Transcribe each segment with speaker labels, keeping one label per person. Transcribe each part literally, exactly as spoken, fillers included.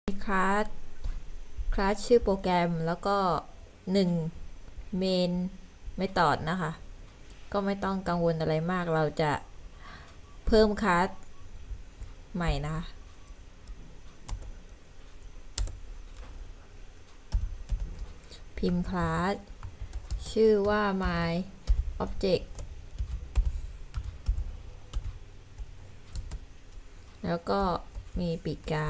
Speaker 1: คลาสคลาสชื่อโปรแกรมแล้วก็หนึ่งเมนไม่ตอดนะคะก็ไม่ต้องกังวลอะไรมากเราจะเพิ่มคลาสใหม่นะคะพิมพ์คลาสชื่อว่า my object แล้วก็มีปีกา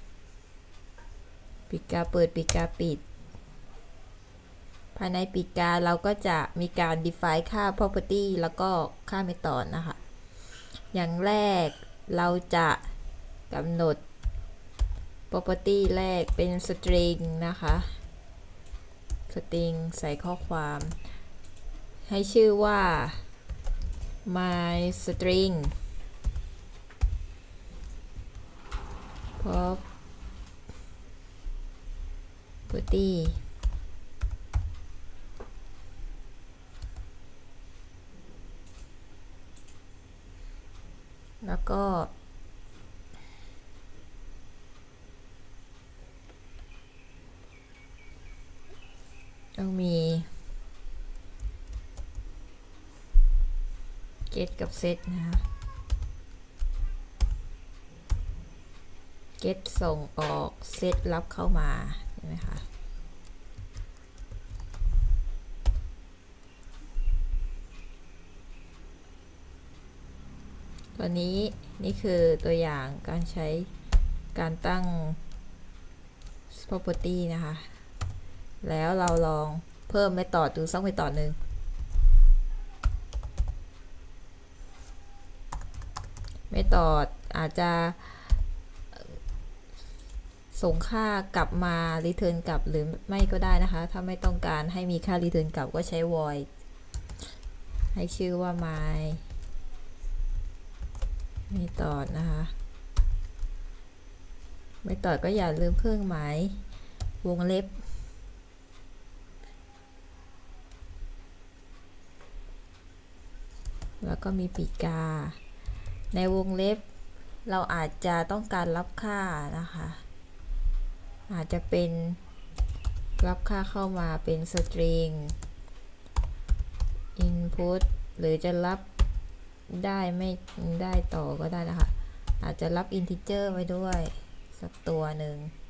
Speaker 1: ปีกาเปิดปีกาปิดภายในปีกาเราก็จะมีการ define ค่า property แล้วก็ค่า method นะคะอย่างแรกเราจะกำหนด property แรกเป็น string นะคะ string ใส่ข้อความให้ชื่อว่า my string property แล้วก็ต้องมี get กับ set นะคะ get ส่งออก set รับเข้ามาใช่ไหมคะตัวนี้นี่คือตัวอย่างการใช้การตั้ง property นะคะแล้วเราลองเพิ่ม method ดูสัก method หนึ่ง method อาจจะส่งค่ากลับมา return กลับหรือไม่ก็ได้นะคะถ้าไม่ต้องการให้มีค่า return กลับก็ใช้ void ให้ชื่อว่า my method นะคะ method ก็อย่าลืมเครื่องหมายวงเล็บแล้วก็มีปีกาในวงเล็บเราอาจจะต้องการรับค่านะคะอาจจะเป็นรับค่าเข้ามาเป็น string input หรือจะรับได้ไม่ได้ต่อก็ได้นะคะอาจจะรับ integer ไว้ด้วยสักตัวหนึ่ง